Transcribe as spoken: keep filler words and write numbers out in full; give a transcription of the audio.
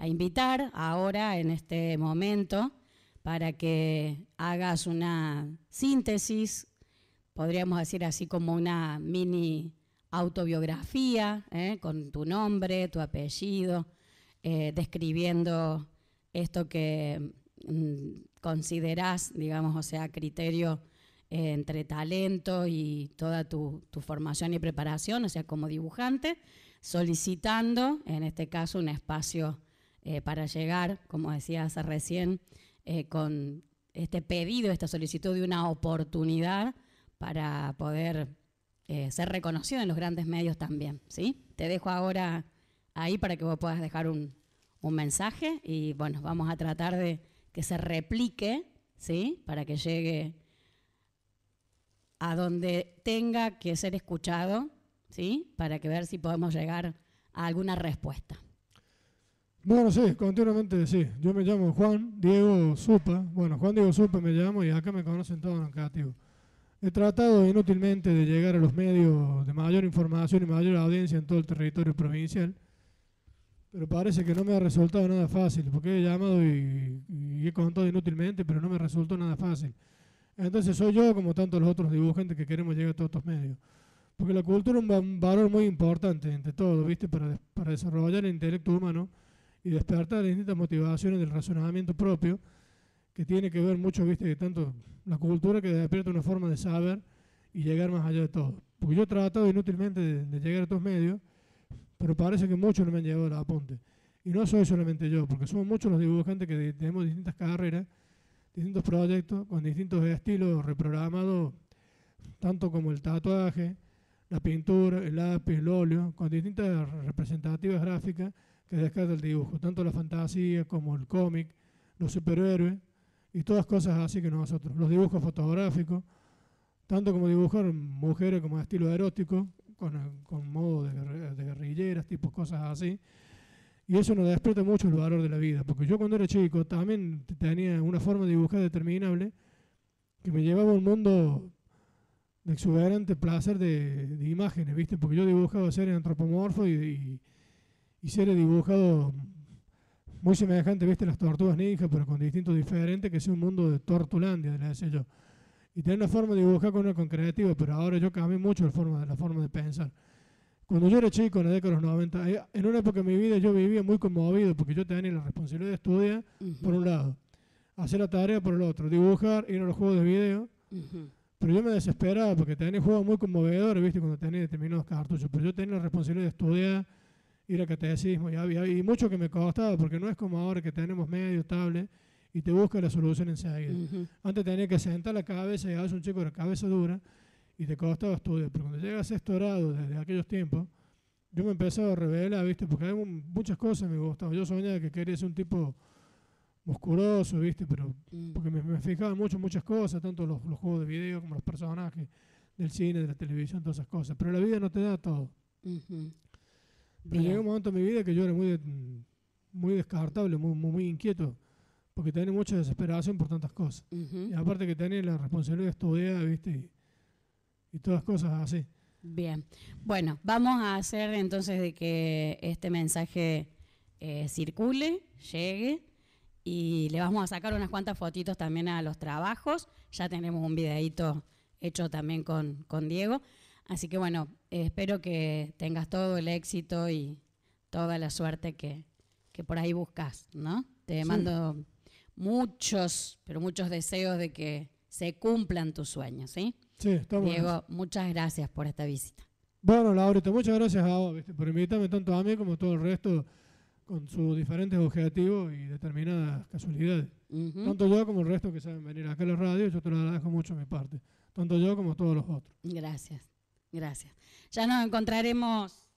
a invitar ahora, en este momento, para que hagas una síntesis, podríamos decir así como una mini autobiografía, ¿eh? Con tu nombre, tu apellido, eh, describiendo esto que mm, considerás, digamos, o sea, criterio eh, entre talento y toda tu, tu formación y preparación, o sea, como dibujante, solicitando, en este caso, un espacio eh, para llegar, como decías recién, eh, con este pedido, esta solicitud de una oportunidad para poder eh, ser reconocido en los grandes medios también, ¿sí? Te dejo ahora ahí para que vos puedas dejar un, un mensaje y, bueno, vamos a tratar de que se replique, ¿sí? Para que llegue a donde tenga que ser escuchado, ¿sí? Para que ver si podemos llegar a alguna respuesta. Bueno, sí, continuamente sí. Yo me llamo Juan Diego Supa. Bueno, Juan Diego Supa me llamo y acá me conocen todos los creativos. He tratado inútilmente de llegar a los medios de mayor información y mayor audiencia en todo el territorio provincial, pero parece que no me ha resultado nada fácil, porque he llamado y, y he contado inútilmente, pero no me resultó nada fácil. Entonces soy yo, como tantos los otros dibujantes, que queremos llegar a todos estos medios. Porque la cultura es un valor muy importante, entre todo, ¿viste? Para, para desarrollar el intelecto humano y despertar distintas motivaciones del razonamiento propio, que tiene que ver mucho, ¿viste? Que tanto la cultura que despierta una forma de saber y llegar más allá de todo. Porque yo he tratado inútilmente de, de llegar a estos medios, pero parece que muchos no me han llevado al apunte. Y no soy solamente yo, porque somos muchos los dibujantes que de, tenemos distintas carreras, distintos proyectos, con distintos estilos reprogramados, tanto como el tatuaje, la pintura, el lápiz, el óleo, con distintas representativas gráficas que descarta el dibujo, tanto la fantasía como el cómic, los superhéroes y todas cosas así que nosotros, los dibujos fotográficos, tanto como dibujar mujeres como de estilo erótico, con, con modo de, de guerrilleras, tipo cosas así, y eso nos despierta mucho el valor de la vida, porque yo cuando era chico también tenía una forma de dibujar determinable que me llevaba a un mundo de exuberante placer de, de imágenes, ¿viste? Porque yo dibujaba seres antropomorfos y, y, y seres dibujados muy semejantes, ¿viste? Las tortugas ninja, pero con distintos diferentes, que es un mundo de Tortulandia, le decía yo. Y tenía una forma de dibujar con una concretiva, pero ahora yo cambié mucho la forma, la forma de pensar. Cuando yo era chico, en la década de los noventa, en una época de mi vida yo vivía muy conmovido, porque yo tenía la responsabilidad de estudiar, uh-huh. por un lado, hacer la tarea por el otro, dibujar, ir a los juegos de video. Uh-huh. Pero yo me desesperaba porque tenía juegos muy conmovedores, ¿viste? Cuando tenía determinados cartuchos. Pero yo tenía la responsabilidad de estudiar, ir a catecismo, y, había, y mucho que me costaba, porque no es como ahora que tenemos medios, tablet, y te busca la solución enseguida. Uh-huh. Antes tenía que sentar la cabeza y hacer un chico de cabeza dura, y te costaba estudiar. Pero cuando llegas a sexto grado, desde aquellos tiempos, yo me empezaba a revelar, ¿viste? Porque hay un, muchas cosas me gustaban. Yo soñaba que quería ser un tipo musculoso, ¿viste? Pero porque me, me fijaba mucho en muchas cosas, tanto los, los juegos de video como los personajes del cine, de la televisión, todas esas cosas. Pero la vida no te da todo. Uh-huh. Pero llegó un momento en mi vida que yo era muy, muy descartable, muy, muy, muy inquieto, porque tenía mucha desesperación por tantas cosas. Uh-huh. Y aparte que tenía la responsabilidad de estudiar, ¿viste? Y, y todas cosas así. Bien. Bueno, vamos a hacer entonces de que este mensaje eh, circule, llegue, y le vamos a sacar unas cuantas fotitos también a los trabajos. Ya tenemos un videíto hecho también con, con Diego. Así que bueno, eh, espero que tengas todo el éxito y toda la suerte que, que por ahí buscas, ¿no? Te sí. mando muchos, pero muchos deseos de que se cumplan tus sueños, ¿sí? Sí, está bueno. Diego, muchas gracias por esta visita. Bueno, Laurita, muchas gracias a vos, ¿viste? Por invitarme tanto a mí como a todo el resto, con sus diferentes objetivos y determinadas casualidades. Uh-huh. Tanto yo como el resto que saben venir acá a la radio, yo te lo agradezco mucho de mi parte. Tanto yo como todos los otros. Gracias, gracias. Ya nos encontraremos